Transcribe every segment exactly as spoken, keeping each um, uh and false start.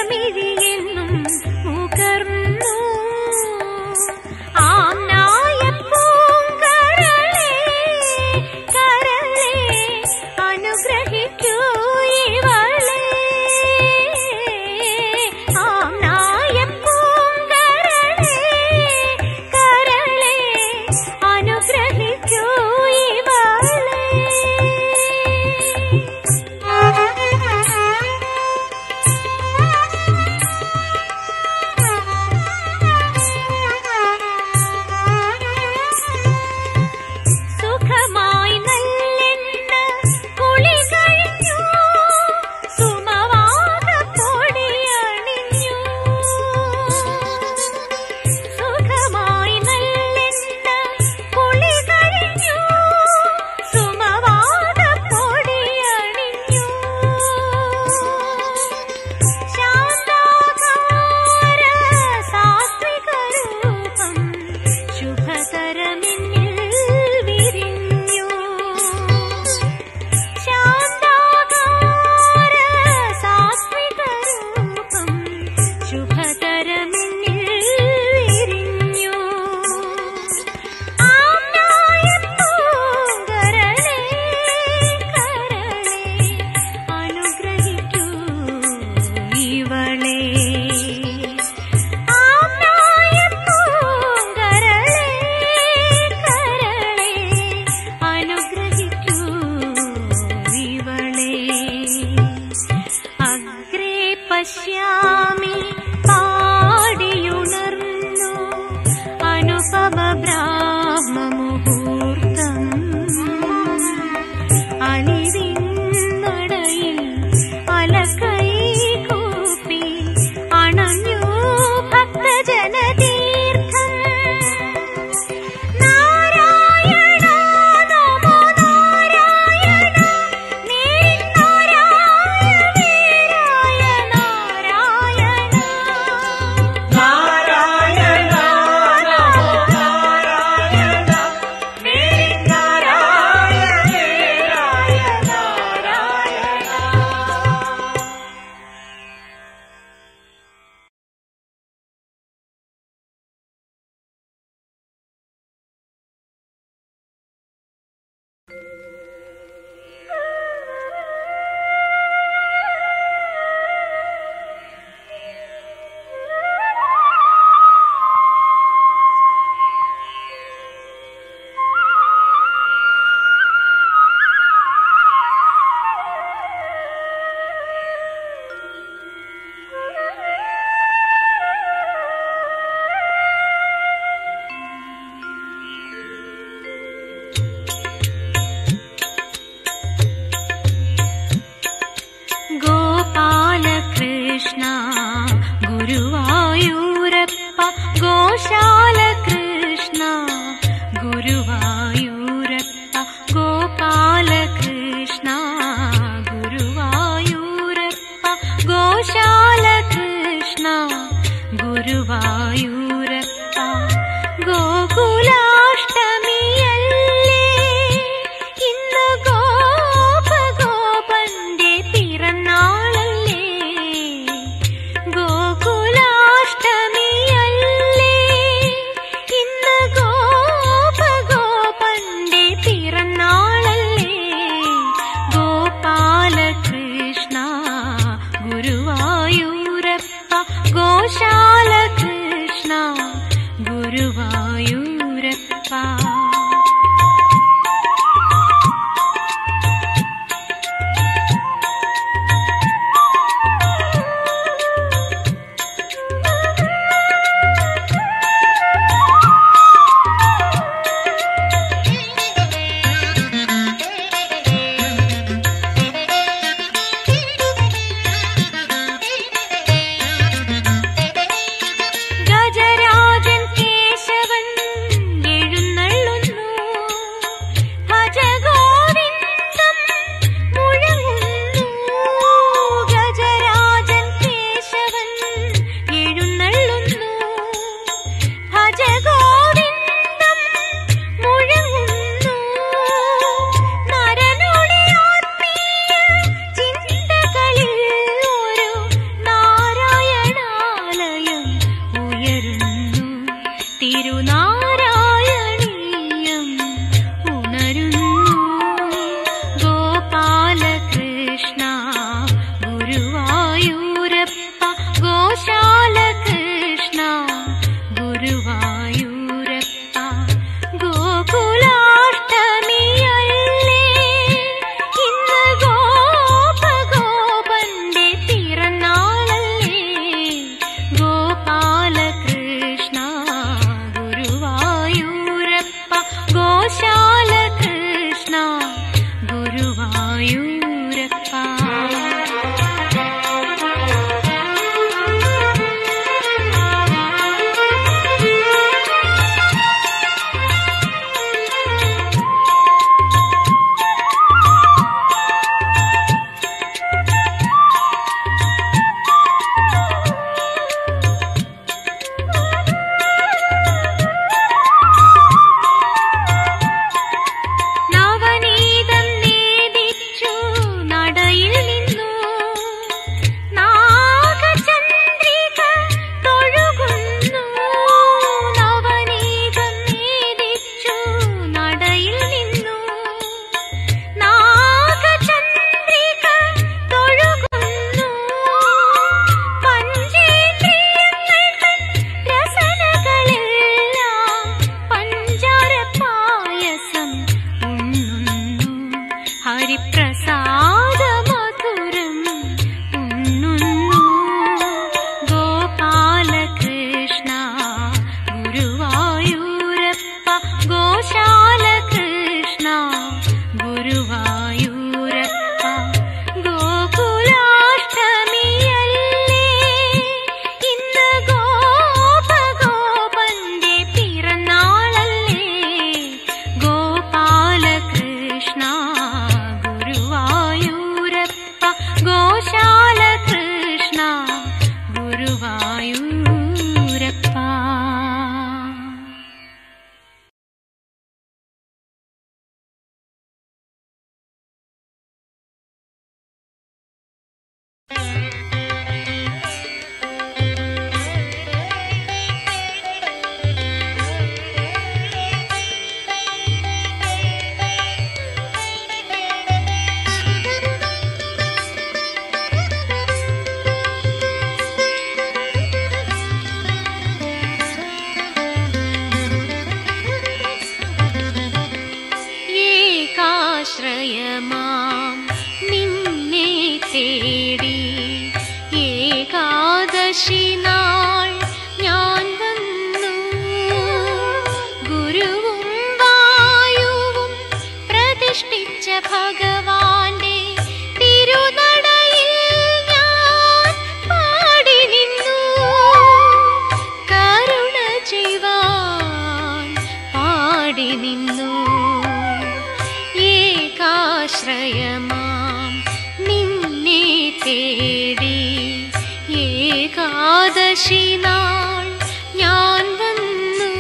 മിഴിയെന്നും മുകർന്നു. ആംനായ പൂങ്കരളേ കരളേ അനുഗ്രഹിക്കൂ ഇവളെ. ആംനായ പൂങ്കരളേ കരളേ അനുഗ്രഹിക്കൂ ഇവളെ. സുഖമായി നല്ലെണ്ണ കുളി കഴിഞ്ഞു, സുമവാദപ്പൊടി അണിഞ്ഞു. സുഖമായി നല്ലെണ്ണ കുളി കഴിഞ്ഞു, സുമവാദപ്പൊടി അണിഞ്ഞു. ശാന്താകാര സാത്വിക രൂപം ശുഭതരമെന്നിൽ വിരിഞ്ഞു. ശാന്താകാര സാത്വിക രൂപം ശുഭതരമെന്നിൽ വിരിഞ്ഞു. ആംനായ പൂങ്കരളേ കരളേ അനുഗ്രഹിക്കൂ ഇവളെ. ആംനായ പൂങ്കരളേ കരളേ അനുഗ്രഹിക്കൂ ഇവളെ. അഗ്രേ പശ്യാമി പാടിയുണർന്നു അനുപമ ബ്രാഹ്മമുഹൂർത്തം. അലിവിന്നടയിൽ അലക്കൈ കൂപ്പി അണഞ്ഞു ഭക്തജനതീർത്ഥം. നാരായണ നമോ നാരായണ നീരായ വീരായ നാരായണ. നാരായണ നമോ നാരായണ നീരായ വീരായ നാരായണ. ഗോപാലകൃഷ്ണ ഗുരുവായൂരപ്പ ഗോശാലകൃഷ്ണ ഗുരുവായൂരപ്പ. ഗോപാലകൃഷ്ണ ഗുരുവായൂരപ്പ ഗോശാലകൃഷ്ണ ഗുരുവായൂരപ്പ. ഗോകുലാഷ്ടമിയല്ലേ ഇന്ന് ഗോപഗോപന്റെ പിറന്നാളല്ലേ. ഗോകുലാഷ്ടമിയല്ലേ ഇന്ന് ഗോപഗോപന്റെ പിറന്നാളല്ലേ. ഗോപാലകൃഷ്ണ ഗുരുവായൂരപ്പ ഗോശാലകൃഷ്ണ ഗുരുവായൂരപ്പ. ഗജരാജൻ കേശവൻ എഴുന്നള്ളി ഏകാദശി നാൾ ഞാൻ വന്നു. ഗുരുവും വായുവും പ്രതിഷ്ഠിച്ച ഭഗവാന്റെ തിരുനടയിൽ ഞാൻ പാടി നിന്നു. കരുണ ചെയ്യുവാൻ പാടി നിന്നു. ഏകാശ്രയമാം നിന്നെ തേടി ഏകാദശി നാൾ ഞാൻ വന്നു.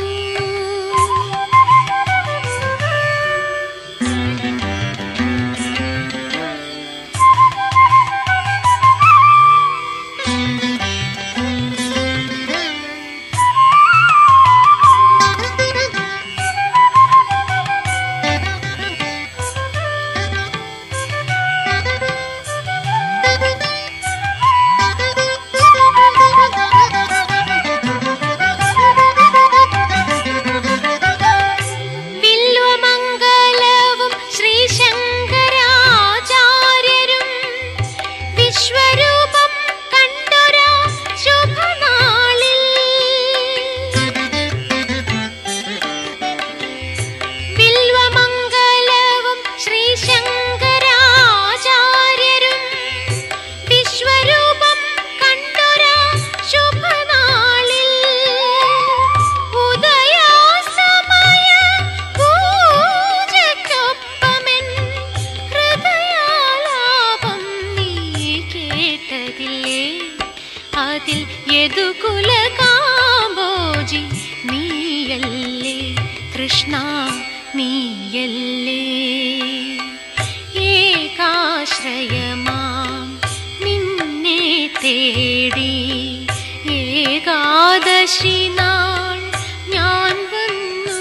അതിൽ യദുകുല കാമ്പോജി നീയല്ലേ കൃഷ്ണ നീയല്ലേ. ഏകാശ്രയമാം നിന്നെ തേടി ഏകാദശി നാൾ ഞാൻ വന്നു.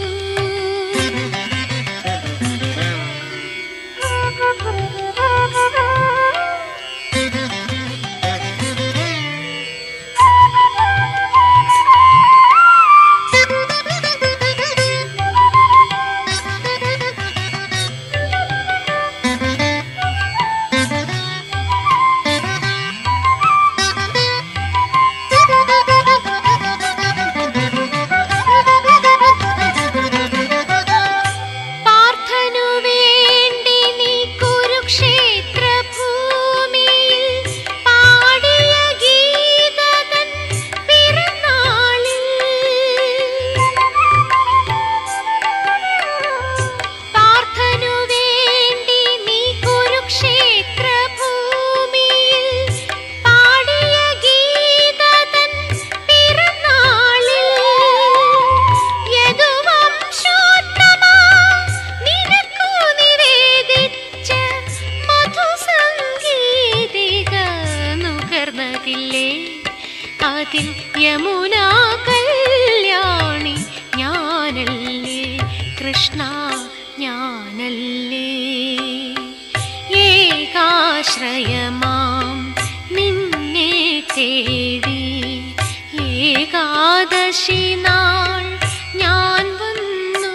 അതിൽ യമുനാ കല്യാണി ഞാനല്ലേ കൃഷ്ണ ഞാനല്ലേ. ഏകാശ്രയമാം നിന്നെ തേടി ഏകാദശി നാൾ ഞാൻ വന്നു.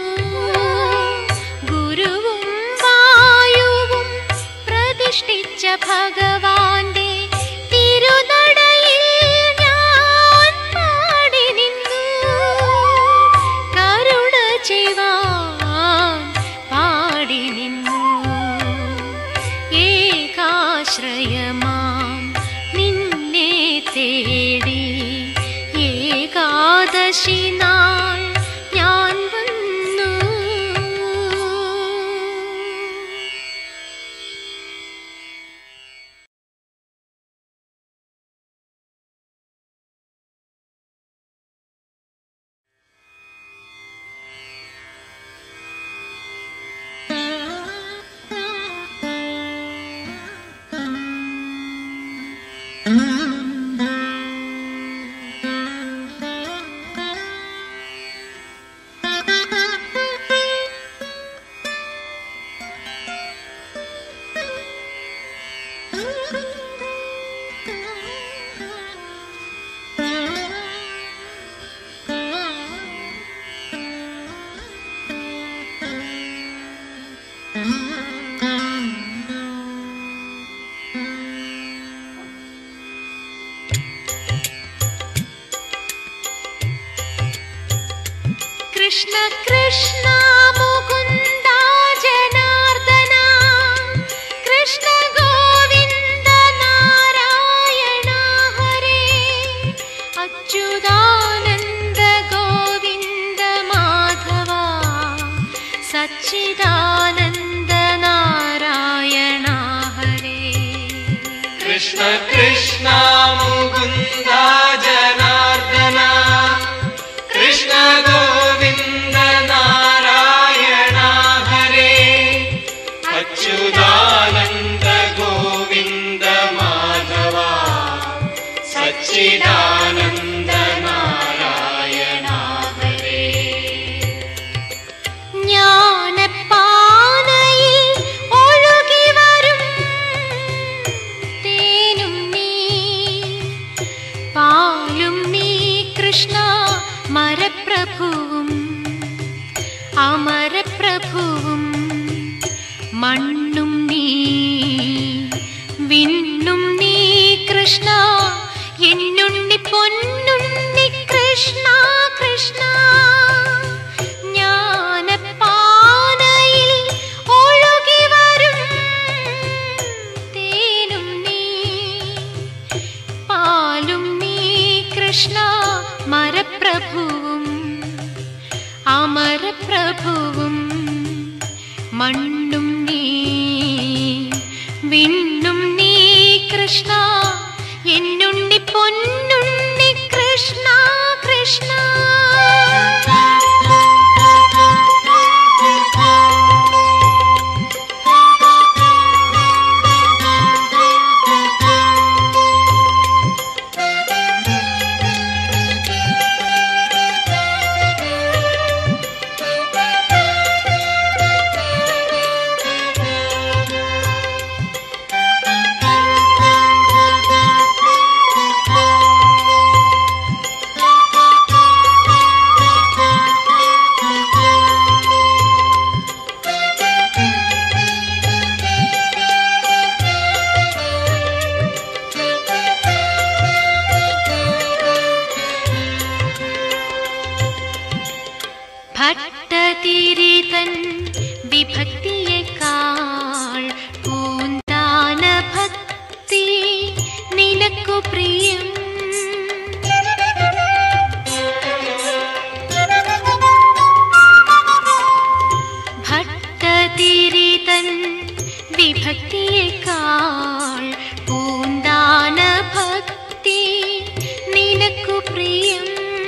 ഗുരുവും വായുവും പ്രതിഷ്ഠിച്ച ഭഗവാന്റെ തിരുനടയിൽ ഞാൻ പാടി നിന്നു. കരുണ ചെയ്യുവാൻ പാടി നിന്നു. ഏകാശ്രയമാം നിന്നെ തേടി ഏകാദശി നാൾ ഞാൻ വന്നു. കൃഷ്ണ കൃഷ്ണ മുകുന്ദ ജനാർദ്ദന കൃഷ്ണ ഗോവിന്ദ നാരായണ ഹരേ അച്യുതാനന്ദ ഗോവിന്ദ മാധവ സച്ചിദാനന്ദ നാരായണ ഹരേ കൃഷ്ണ കൃഷ്ണ മുകുന്ദ ജനാർദ്ദന കൃഷ്ണ ഗോവിന്ദ നാരായണ ഹരേ അച്യുതാനന്ദ ഗോവിന്ദ മാധവ സച്ചിദാനന്ദ നാരായണ ഹരേ ജ്ഞാനപ്പാനയിൽ ഒഴുകി വരും തേനും നീ പാലും നീ കൃഷ്ണ മരപ്രഭുവും അമരപ്രഭുവും മണ്ണും നീ വിണ്ണും നീ കൃഷ്ണ എന്നുണ്ണി പൊന്നുണ്ണി കൃഷ്ണ കൃഷ്ണ ജ്ഞാനപ്പാനയിൽ ഒഴുകി വരും തേനും നീ പാലും നീ കൃഷ്ണ മരപ്രഭുവും അമരപ്രഭുവും മണ്ണും നീ വിണ്ണും നീ കൃഷ്ണ എന്നുണ്ണി പൊന്നുണ്ണി കൃഷ്ണ കൃഷ്ണ ഭട്ടതിരിതൻ വിഭക്തിയേക്കാൾ പൂന്താന ഭക്തി നിനക്കു പ്രിയം ഭട്ടതിരിതൻ വിഭക്തിയേക്കാൾ പൂന്താന ഭക്തി നിനക്കു പ്രിയം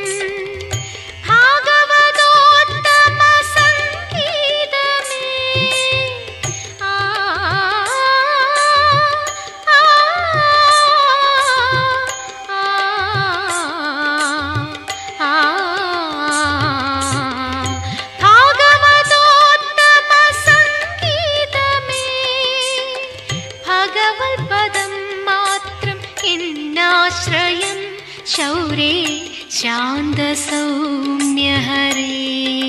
ശൗരേ ശാന്ത സൗമ്യ ഹരേ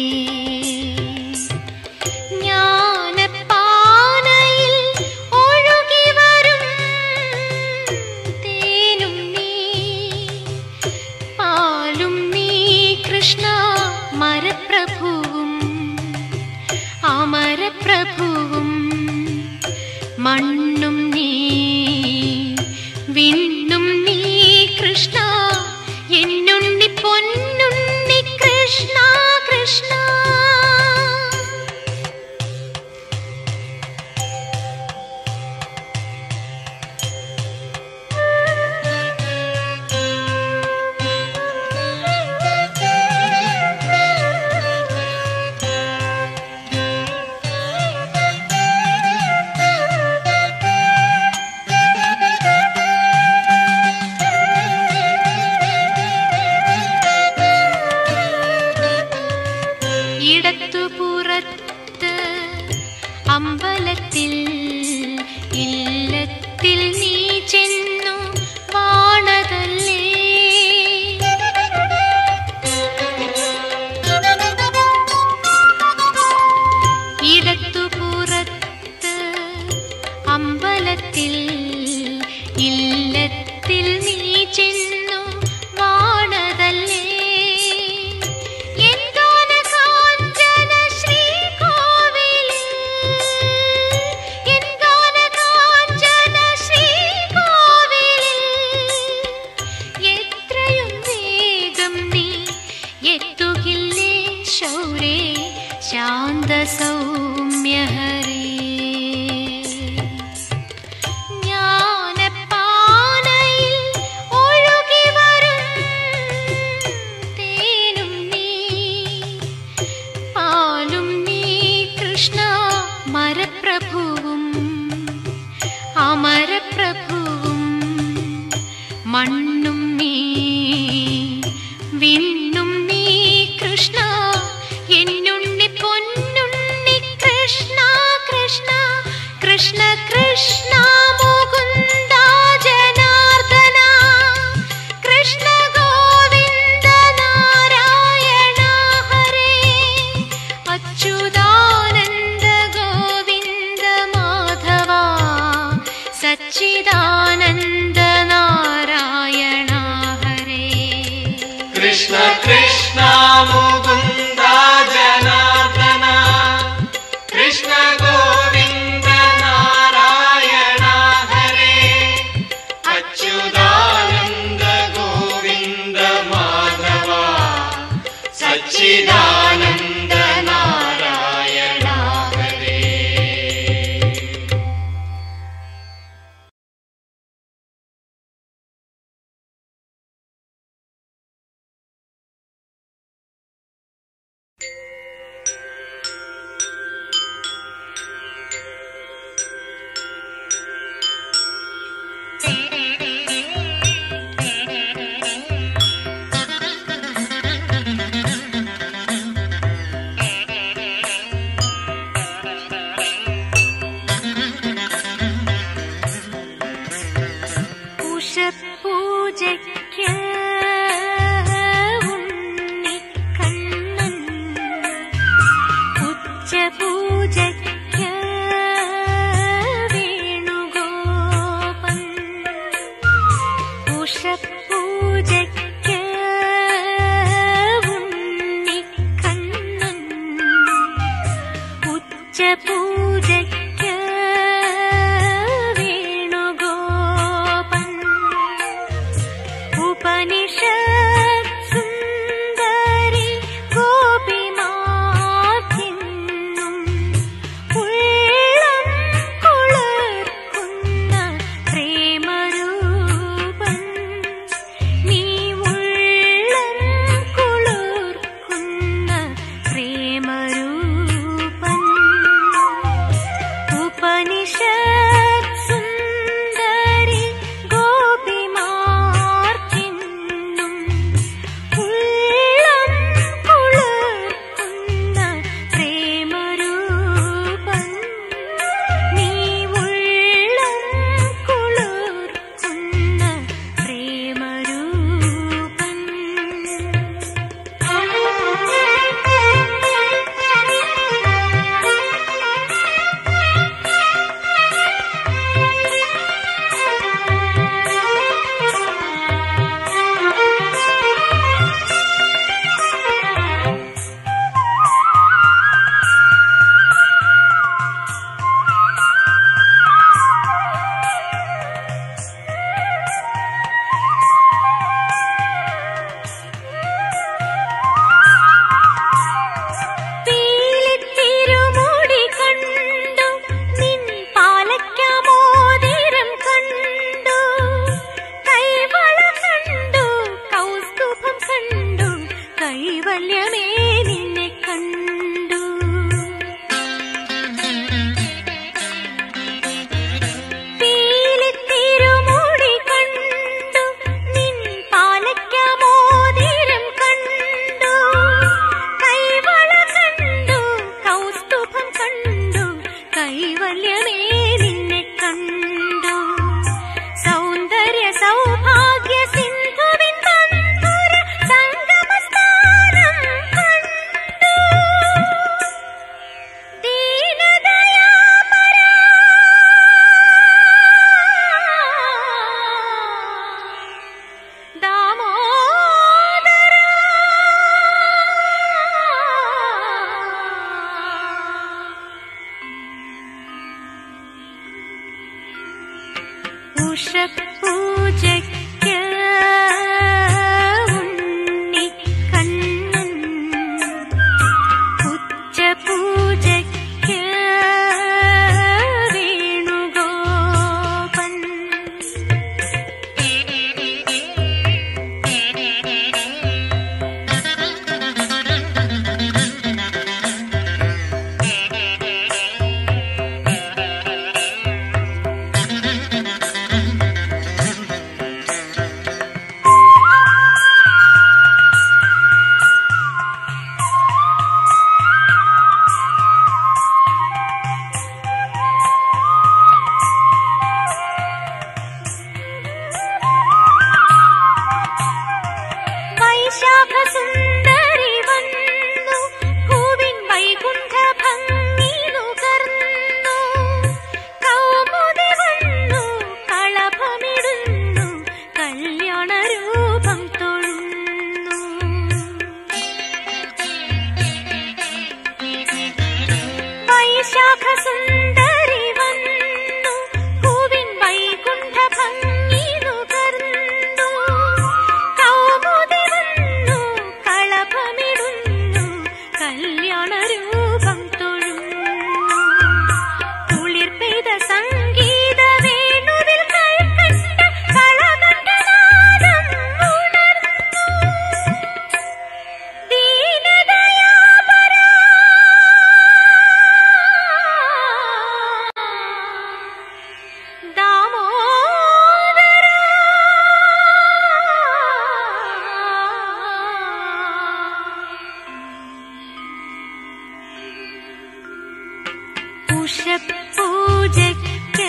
ജ്ഞാനപ്പാനയിൽ ഒഴുകി വരും തേനും നീ പാലും നീ കൃഷ്ണ മരപ്രഭുവും അമരപ്രഭുവും മണ്ണും നീ വിണ്ണും നീ കൃഷ്ണ എന്നുണ്ണി പൊന്നുണ്ണി കൃഷ്ണ കൃഷ്ണ മണ്ണും നീ വിണ്ണും നീ കൃഷ്ണ എന്നുണ്ണി പൊന്നുണ്ണി കൃഷ്ണ കൃഷ്ണ കൃഷ്ണ കൃഷ്ണ മുകുന്ദ ജനാർദ്ദന കൃഷ്ണ ഗോവിന്ദ നാരായണ ഹരേ അച്യുതാനന്ദ ഗോവിന്ദ മാധവ സച്ചിദാനന്ദ നാരായണ ഹരേ കൃഷ്ണ കൃഷ്ണ മുകുന്ദ ജനാർദ്ദന കൃഷ്ണ ഗോവിന്ദ നാരായണ ഹരേ അച്യുതാനന്ദ ഗോവിന്ദ മാധവ സച്ചിദാനന്ദ നാരായണ ഹരേ. ഉഷപൂജയ്ക്ക് ഉണ്ണിക്കണ്ണൻ ഉച്ചപൂജയ്ക്ക് വേണുഗോപൻ ഉഷപൂജയ്ക്ക് ഉണ്ണിക്കണ്ണൻ ഉച്ചപൂജയ്ക്ക് വേണുഗോപൻ ഉപനിഷത് സുന്ദരി ഗോപിമാർക്കെന്നും ഉള്ളം കുളിർക്കുന്ന പ്രേമരൂപൻ നീ ഉള്ളം കുളിർക്കുന്ന പ്രേമരൂപൻ ഉപനിഷത് സുന്ദരി ഗോപിമാർക്കെന്നും രൂപം തൊഴുന്നു. വൈശാഖ സുന്ദരി വന്നു പൂവിൻ വൈകുണ്ഠ ഭംഗി നുകർന്നു. കൗമുദി വന്നു കളഭമിടുന്നു കല്യാണ രൂപം തൊഴുന്നു. കുളിർ പെയ്ത സംഗീത വേണുവിൽ കൈക്കണ്ട കളകണ്ഠനാദം ഉണർന്നു. ദീനദയാപര ദാമോദര ഉഷപ്പൂജയ്ക്ക്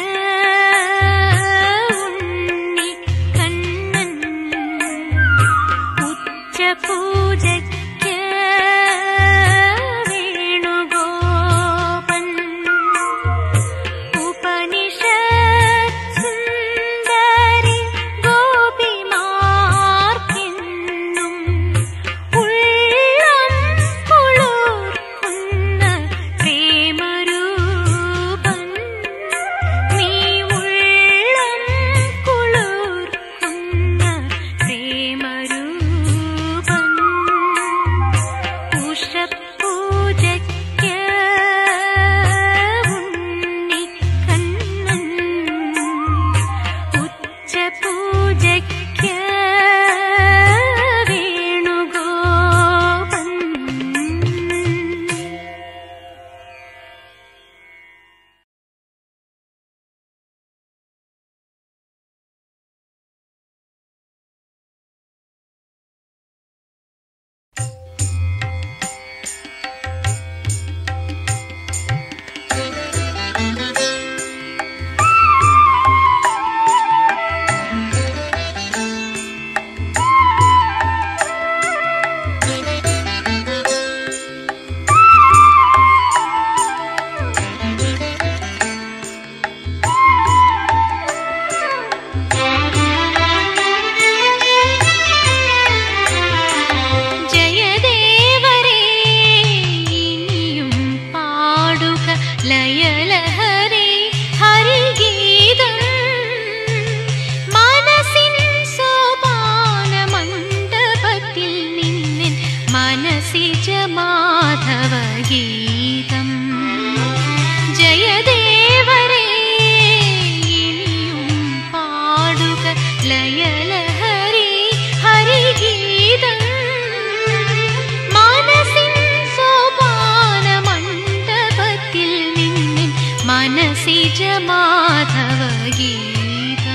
ഉണ്ണിക്കണ്ണൻ, ഉച്ചപൂജയ്ക്ക് വേണുഗോപൻ, ഉപനിഷത് സുന്ദരി ഗോപിമാർക്കെന്നും ഉള്ളം കുളിർക്കുന്ന പ്രേമരൂപൻ. നീ ഉള്ളം കുളിർക്കുന്ന പ്രേമരൂപൻ. ഉഷപ്പൂജയ്ക്ക് ഉണ്ണിക്കണ്ണൻ, ഉച്ചപൂജയ്ക്ക് വേണുഗോപൻ. ജയദേവരേ ഇനിയും പാടുക ലയലഹരി ഹരിഗീതം. മനസ്സിൻ സോപാന മണ്ഡപത്തിൽ നിന്നിൻ മനസ്സിജ മാധവ ഗീതം. ജയദേവരേ ഇനിയും പാടുക ലയലഹരി ഹരിഗീതം. മനസ്സിൻ സോപാന മണ്ഡപത്തിൽ നിന്നിൻ മനസ്സിജ മാധവ ഗീതം.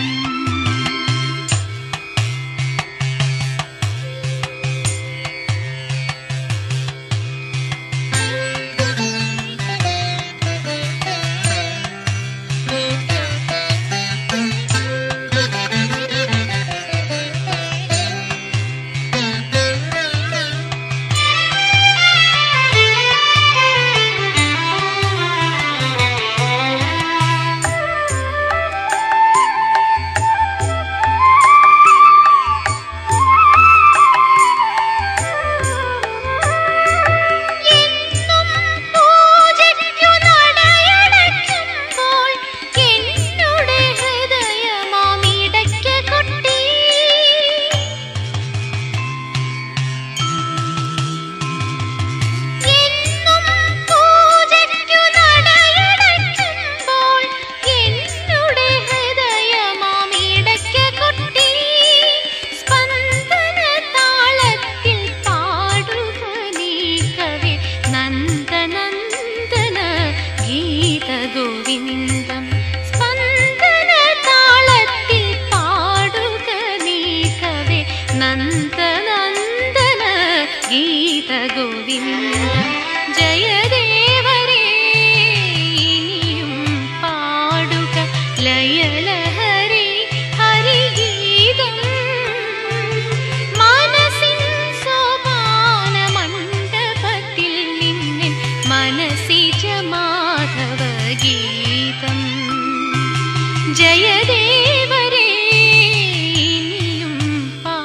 ജയദേവരേ ഇനിയും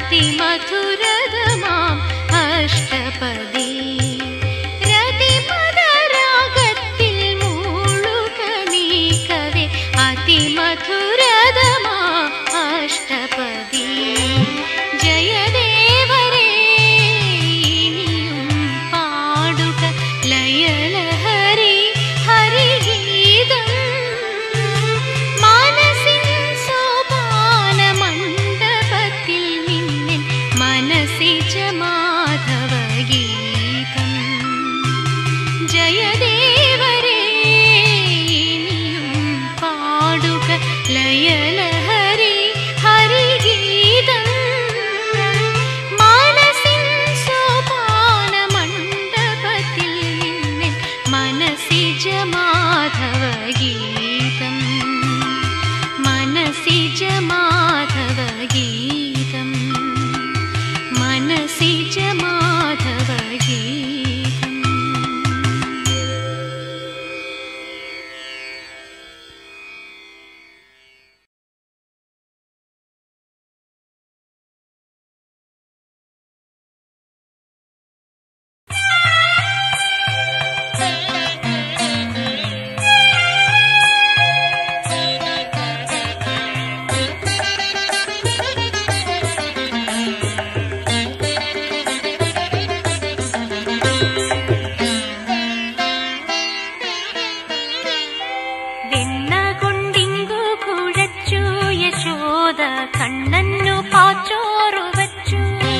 അതിമധുരതമാം അഷ്ടപദി രതിമദരാഗത്തിൽ മൂളുക നീ കവി അതിമധുരതമാം അഷ്ടപദി ജയദേവരേ ഇനിയും പാടുക ലയലഹരി ഹരിഗീതം മനസ്സിൻ സോപാന മണ്ഡപത്തിൽ നിന്നിൻ മനസ്സിജ മാധവഗീതം ജയദേവരേ ഇനിയും പാടുക ലയലഹരി ഹരിഗീതം മനസ്സിൻ സോപാന മണ്ഡപത്തിൽ നിന്നിൻ മനസ്സിജ മാധവഗീതം മനസ്സിജ മാധവഗീതം മനസ്സിജ മാധവഗീതം. വെണ്ണകൊണ്ടിങ്കു കുഴച്ചു യശോദ കണ്ണന്നു പാച്ചോറു വച്ചു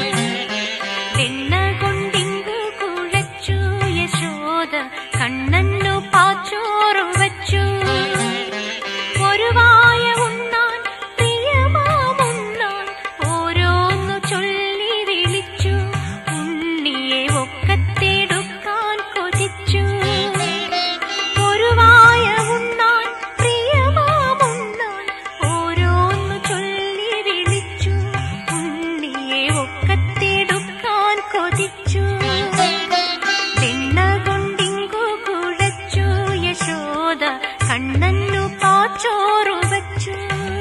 വെണ്ണകൊണ്ടിങ്കു കുഴച്ചു യശോദ കണ്ണന്നു പാച്ചോറു വച്ചു ഒരു വായ ഉണ്ണാൻ പ്രിയമാമുണ്ണാൻ ഓരോന്നു ചൊല്ലി വിളിച്ചു ഉണ്ണിയെ ഒക്കത്തെടുക്കാൻ കൊതിച്ചു ഒരു വായ ഉണ്ണാൻ പ്രിയമാമുണ്ണാൻ ഓരോന്നു ചൊല്ലി വിളിച്ചു ഉണ്ണിയെ ഒക്കത്തെടുക്കാൻ കൊതിച്ചു വെണ്ണകൊണ്ടിങ്കു കുഴച്ചു യശോദ കണ്ണന്നു പാച്ചോറു വച്ചു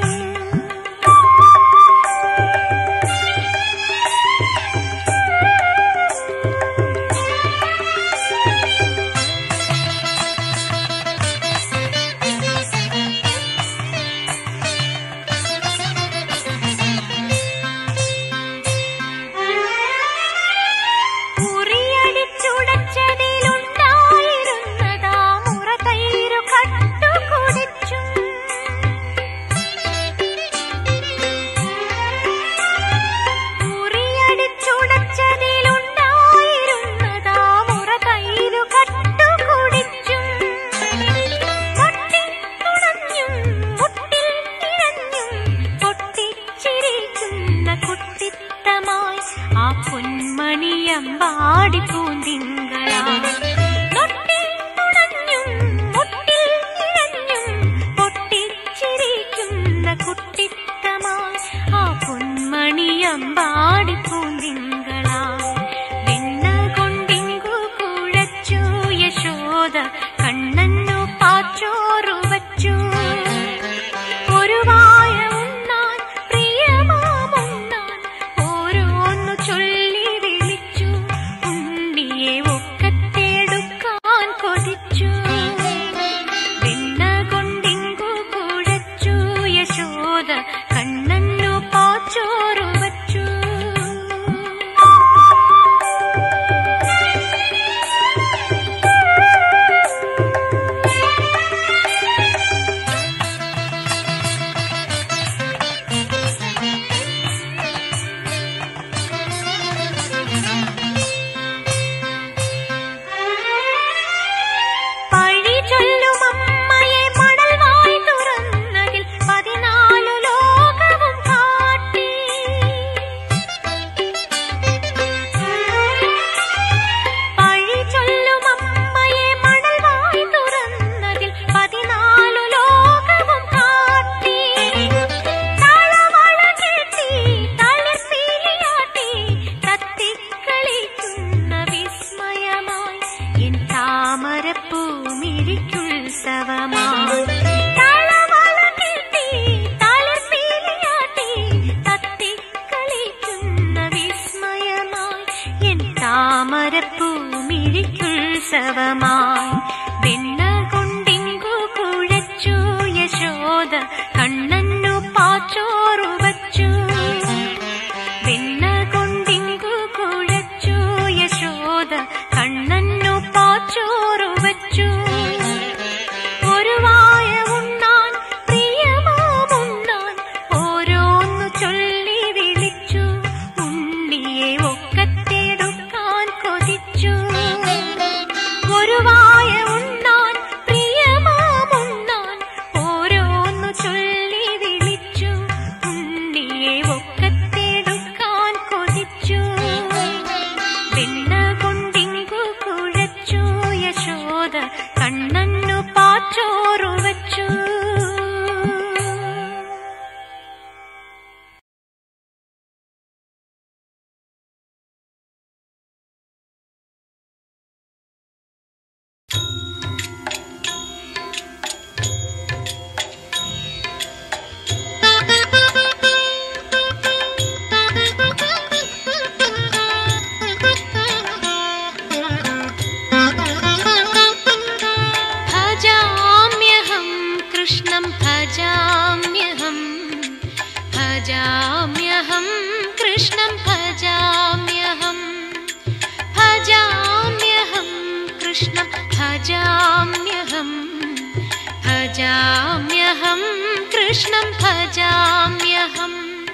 ഉറിയടിച്ചുടച്ചതിലുണ്ടായിരുന്നതാ മുറതൈരു കട്ടു കുടിച്ചു ഉറിയടിച്ചുടച്ചതിലുണ്ടായിരുന്നതാ മുറതൈരു കട്ടു കുടിച്ചു പൊട്ടി തുണഞ്ഞും മുട്ടിൽ ഇഴഞ്ഞും പൊട്ടിച്ചിരിക്കുന്ന കുട്ടിത്തമായി ആ പൊന്മണിയമ്പാടി പൂന്തിങ്കളാ പൊട്ടി തുണഞ്ഞും മുട്ടിൽ ഇഴഞ്ഞും പൊട്ടിച്ചിരിക്കുന്ന കുട്ടിത്തമായി ആ പൊന്മണിയമ്പാടി പൂന്തിങ്കളാ വെണ്ണകൊണ്ടിങ്കു കുഴച്ചു യശോദ കണ്ണന്നു പാച്ചോറു വച്ചു ഒരു വായ ഉണ്ണാൻ പ്രിയമാമുണ്ണാൻ ഓരോന്നു ചൊല്ലി വിളിച്ചു ഉണ്ണിയെ ഒക്കത്തെടുക്കാൻ കൊതിച്ചു വെണ്ണകൊണ്ടിങ്കു കുഴച്ചു യശോദ കണ്ണന്നു പാച്ചോറു വച്ചു ഉത്സവമായി വെണ്ണ കൊണ്ടിങ്കു കുഴച്ചു യശോദ കണ്ണനു പാച്ചോറു വച്ചു. വെണ്ണ കൊണ്ടിങ്കു കുഴച്ചു യശോദ കണ്ണനു പാച്ചോറു വച്ചു. ഒരു വായ ഉണ്ണാൻ പ്രിയമാമുണ്ണാൻ ഓരോന്നു ചൊല്ലി വിളിച്ചു. ഉണ്ണിയെ ഒക്കത്തെടുക്കാൻ കൊതിച്ചു. ഒരു വായ ഉണ്ണാൻ പ്രിയമാമുണ്ണാൻ ഓരോന്നു ചൊല്ലി വിളിച്ചു. ഉണ്ണിയെ ഒക്കത്തെടുക്കാൻ കൊതിച്ചു. വെണ്ണ കൊണ്ടിങ്കു കുഴച്ചു യശോദ കണ്ണനു പാച്ചോറു വച്ചു. ഭജാമ്യഹം കൃഷ്ണം ഭജാമ്യഹം ഭജാമ്യഹം കൃഷ്ണം ഭജാമ്യഹം ഭജാമ്യഹം കൃഷ്ണം ഭജാമ്യഹം ഭജാമ്യഹം കൃഷ്ണം ഭജാമ്യഹം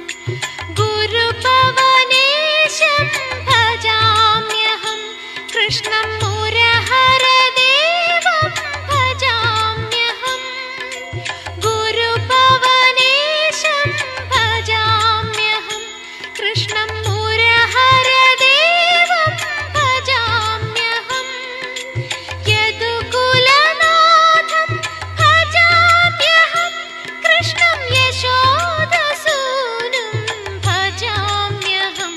ഗുരുപവനേശം ഭജാമ്യഹം കൃഷ്ണം മുരഹരദേവം ഭജാമ്യഹം ഗുരുപവനേശം ഭജാമ്യഹം കൃഷ്ണം മുരഹരദേവം ഭജാമ്യഹം യദുകുലനാഥം ഭജാമ്യഹം കൃഷ്ണം യശോദസൂനും ഭജാമ്യഹം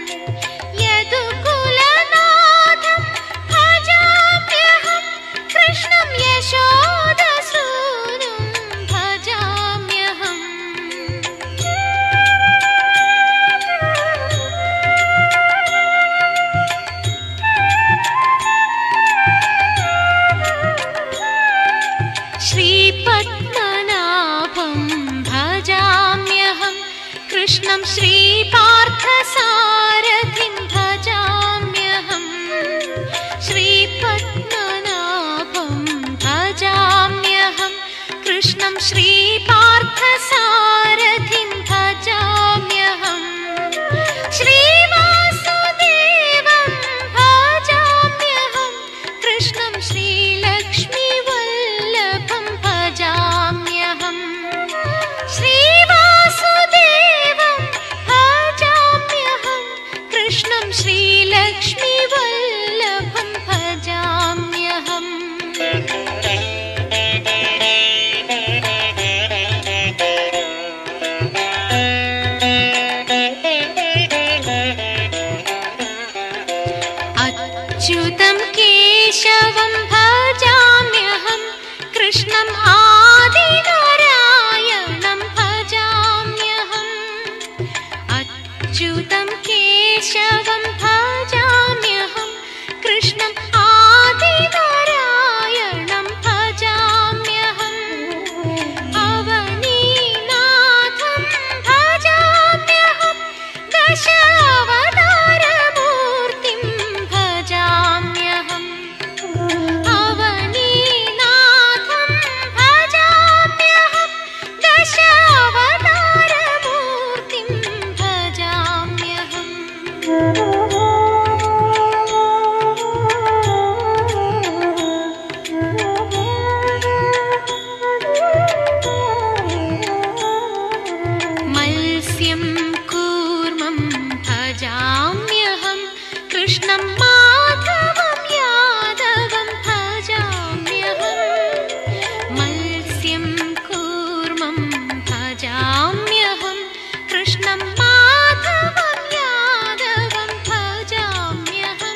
യദുകുലനാഥം ഭജാമ്യഹം കൃഷ്ണം യശോദസൂനും ഭജാമ്യഹം. ശ്രീപത്മനാഭം ഭജാമ്യഹം കൃഷ്ണം ശ്രീപാർത്ഥസാരഥിം ഭജാമ്യഹം ശ്രീപത്മനാഭം ഭജാമ്യഹം കൃഷ്ണം ശ്രീപാർത്ഥസാരഥിം ഭജാമ്യഹം ശ്രീവാസുദേവം ഭജാമ്യഹം കൃഷ്ണം ശ്രീലക്ഷ്മിവല്ലഭം ഭജാമ്യഹം ശ്രീവാസുദേവം ഭജാമ്യഹം കൃഷ്ണം ശ്രീലക്ഷ്മിവല്ലഭം ഭജാമ്യഹം. അച്യുതം കേശവം ഭജാമ്യഹം കൃഷ്ണം ആദിനാരായണം ഭജാമ്യഹം അച്യുതം കേശവം ഭജാമ്യഹം കൃഷ്ണം ആദിനാരായണം ഭജാമ്യഹം അവനീനാഥം ഭജാമ്യഹം ദശാവതാരമൂർത്തിം ഭജാമ്യഹം അവനീനാഥം ഭജാമ്യഹം ദശാവതാരമൂർത്തിം ഭജാമ്യഹം. മത്സ്യം കൂർമ്മം ഭജാമ്യഹം കൃഷ്ണം മാധവം യാദവം ഭജാമ്യഹം മത്സ്യം കൂർമ്മം ഭജാമ്യഹം കൃഷ്ണം മാധവം യാദവം ഭജാമ്യഹം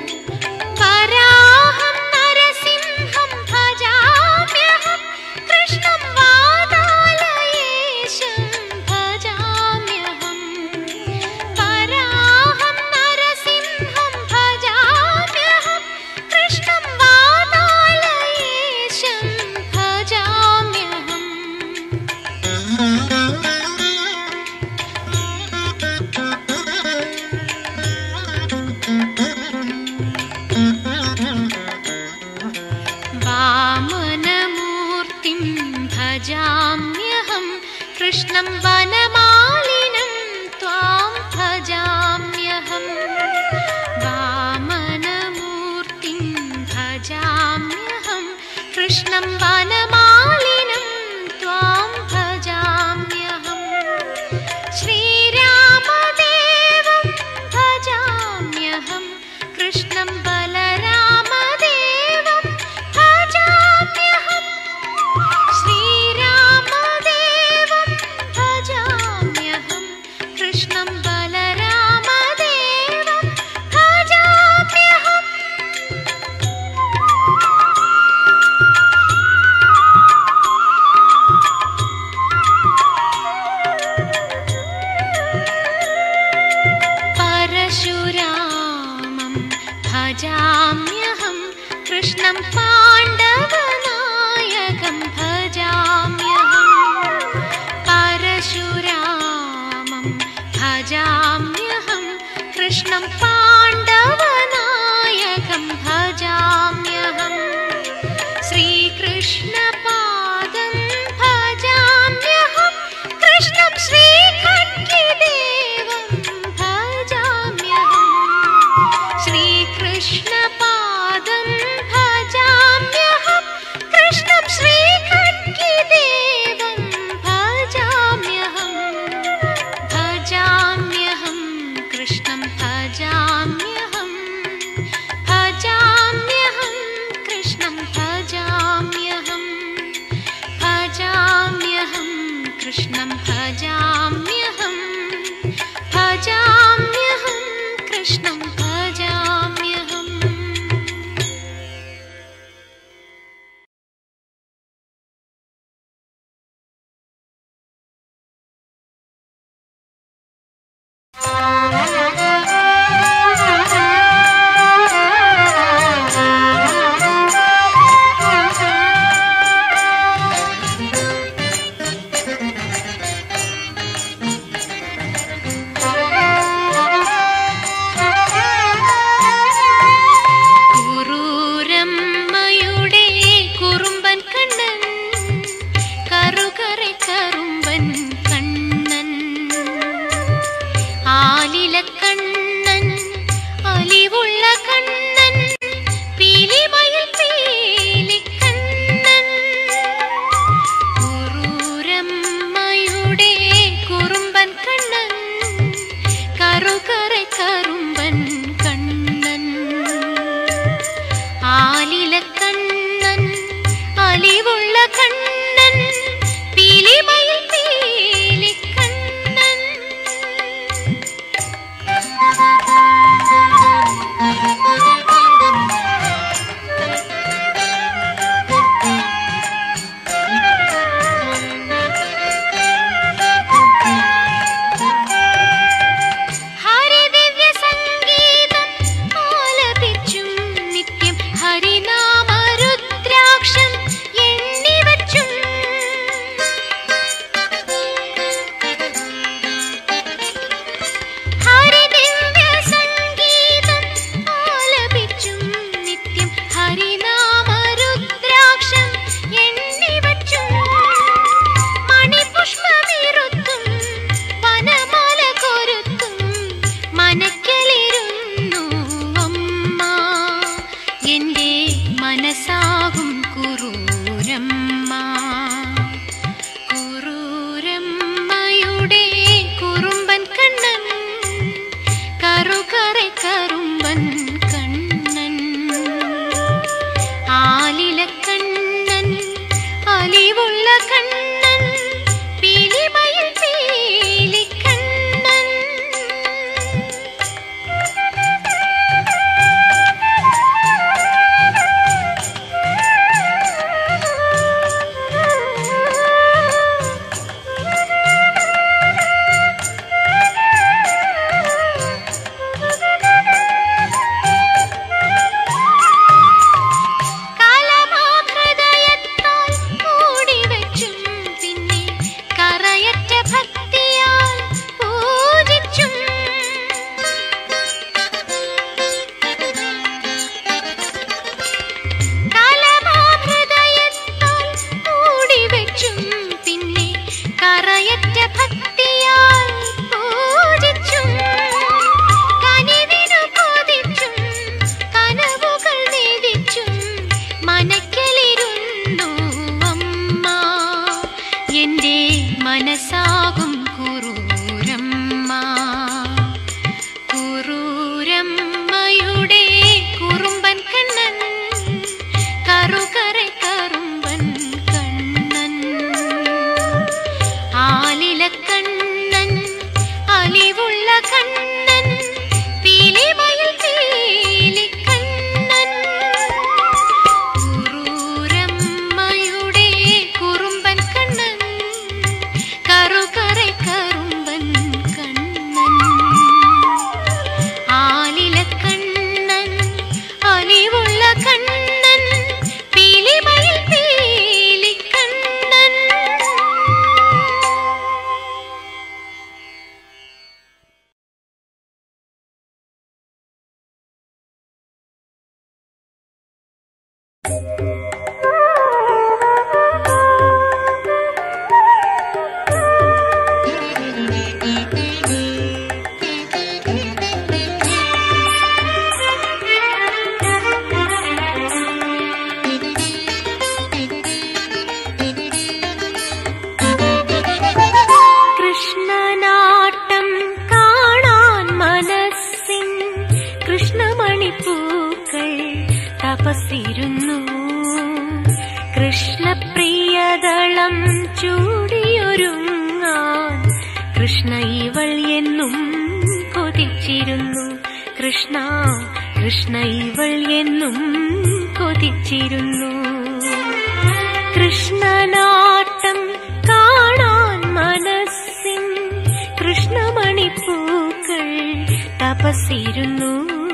വരാഹം നരസിംഹം ഭജാമ്യഹം കൃഷ്ണം വാതാലയേശം ഭജാമ്യഹം വരാഹം നരസിംഹം ഭജാമ്യഹം കൃഷ്ണം कृष्णं बलरामदेवं भजाम्यहम्। परशुरामं भजाम्यहं कृष्णं पाण्डवनायकं भजाम्यहम्। परशुरामं भजाम्यहं कृष्णं पाण्डवनायकं भजाम्यहम्। श्रीकृष्णपादं भजाम्यहं कृष्णं श्रीखड्गदेवं भजाम्यहम्। श्रीकृष्णपादं भजाम्यहं कृष्णं श्रीखड्गदेवं भजाम्यहम्। भजाम्यहं कृष्णं भजाम्यहं भजाम्यहं कृष्णं भजाम्यहं भजाम्यहं कृष्णं भजाम्यहं भजाम्यहं कृष्णं भजाम्यहम्। ഇവൾ എന്നും കൊതിച്ചിരുന്നു. കൃഷ്ണ കൃഷ്ണ ഇവൾ എന്നും കൊതിച്ചിരുന്നു. കൃഷ്ണനാട്ടം കാണാൻ മനസ്സിൻ കൃഷ്ണമണിപ്പൂക്കൾ തപസ്സിരുന്നു.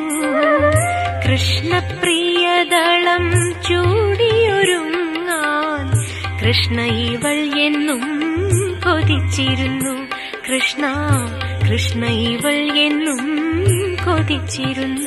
കൃഷ്ണപ്രിയദളം ചൂടിയൊരുങ്ങാൻ കൃഷ്ണ ഇവൾ എന്നും കൊതിച്ചിരുന്നു. കൃഷ്ണ കൃഷ്ണ ഇവൾ എന്നും കൊതിച്ചിരുന്നു.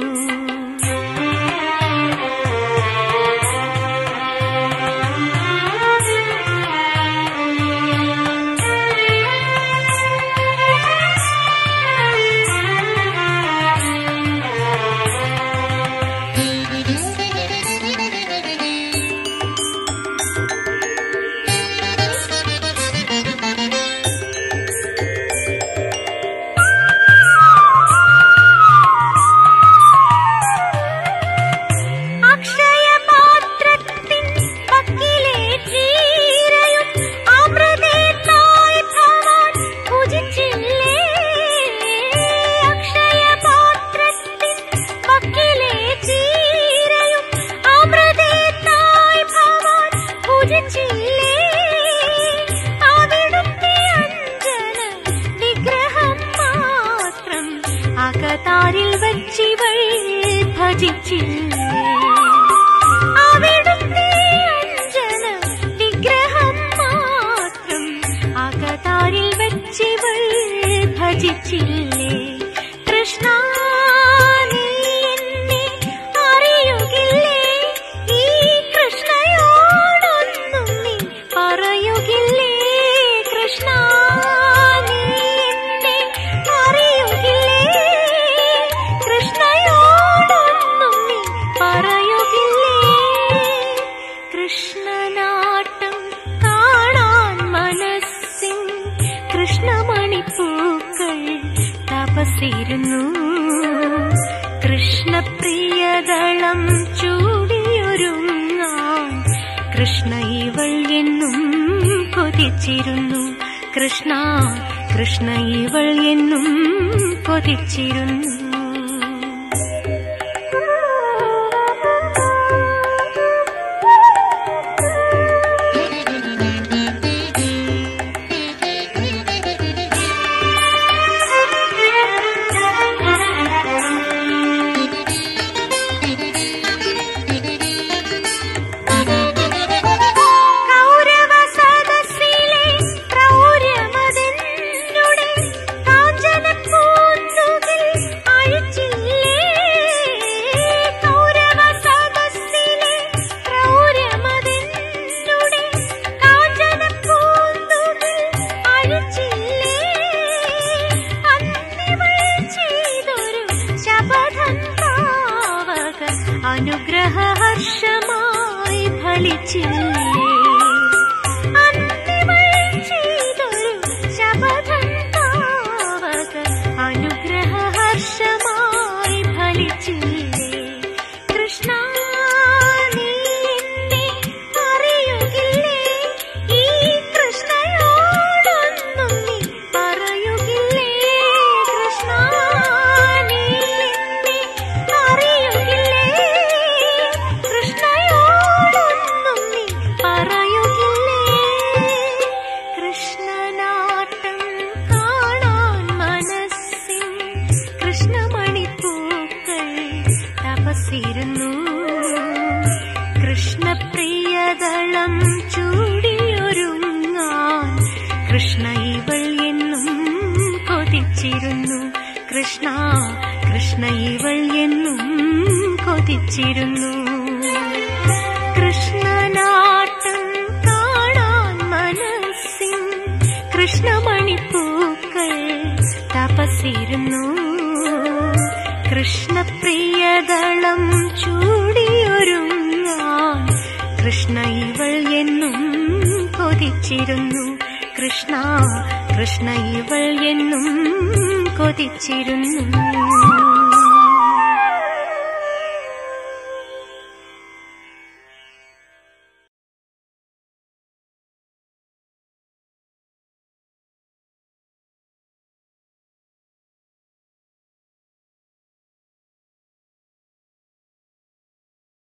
അകതാരിൽ വച്ചിവൾ ഭജിച്ചില്ലേ. അവിടുത്തെ അഞ്ജന വിഗ്രഹം മാത്രം അകതാരിൽ വച്ചിവൾ ഭജിച്ചില്ലേ. കൃഷ്ണ നീ എന്നെ അറിയുകില്ലേ? ഈ കൃഷ്ണയോടൊന്നും നീ പറയുകില്ലേ? കൃഷ്ണ നീ എന്നെ അറിയുകില്ലേ? കൃഷ്ണയോടൊന്നും നീ പറയുകില്ലേ? കൃഷ്ണനാട്ടം കാണാൻ മനസ്സിൻ കൃഷ്ണമണിപ്പൂക്കൾ തപസ്സിരുന്നു. കൃഷ്ണപ്രിയദളം ചൂടിയൊരുങ്ങാൻ കൃഷ്ണ ഇവൾ എന്നും കൊതിച്ചിരുന്നു. കൃഷ്ണ കൃഷ്ണ ഇവൾ എന്നും കൊതിച്ചിരുന്നു. അനുഗ്രഹഹർഷമായി ഫലിച്ചില്ലേ. അന്തിമൾ ചെയ്തൊരു ശപഥം താവക അനുഗ്രഹഹർഷമായി ഫലിച്ചില്ലേ. കൃഷ്ണ നീ എന്നെ അറിയുകില്ലേ? ഈ കൃഷ്ണയോടൊന്നും നീ പറയുകില്ലേ? കൃഷ്ണ നീ എന്നെ അറിയുകില്ലേ? കൃഷ്ണയോടൊന്നും നീ പറയുകില്ലേ? കൃഷ്ണനാട്ടം കാണാൻ മനസ്സിൻ കൃഷ്ണമണിപ്പൂക്കൾ തപസ്സിരുന്നു. കൃഷ്ണപ്രിയദളം ചൂടിയൊരുങ്ങാൻ കൃഷ്ണ ഇവൾ എന്നും കൊതിച്ചിരുന്നു. കൃഷ്ണ കൃഷ്ണ ഇവൾ എന്നും കൊതിച്ചിരുന്നു. കൃഷ്ണനാട്ടം കാണാൻ മനസ്സിൻ കൃഷ്ണമണിപ്പൂക്കൾ തപസ്സിരുന്നു. കൃഷ്ണപ്രിയദളം ചൂടിയൊരുങ്ങാൻ കൃഷ്ണ ഇവൾ എന്നും കൊതിച്ചിരുന്നു. കൃഷ്ണ കൃഷ്ണ ഇവൾ എന്നും കൊതിച്ചിരുന്നു.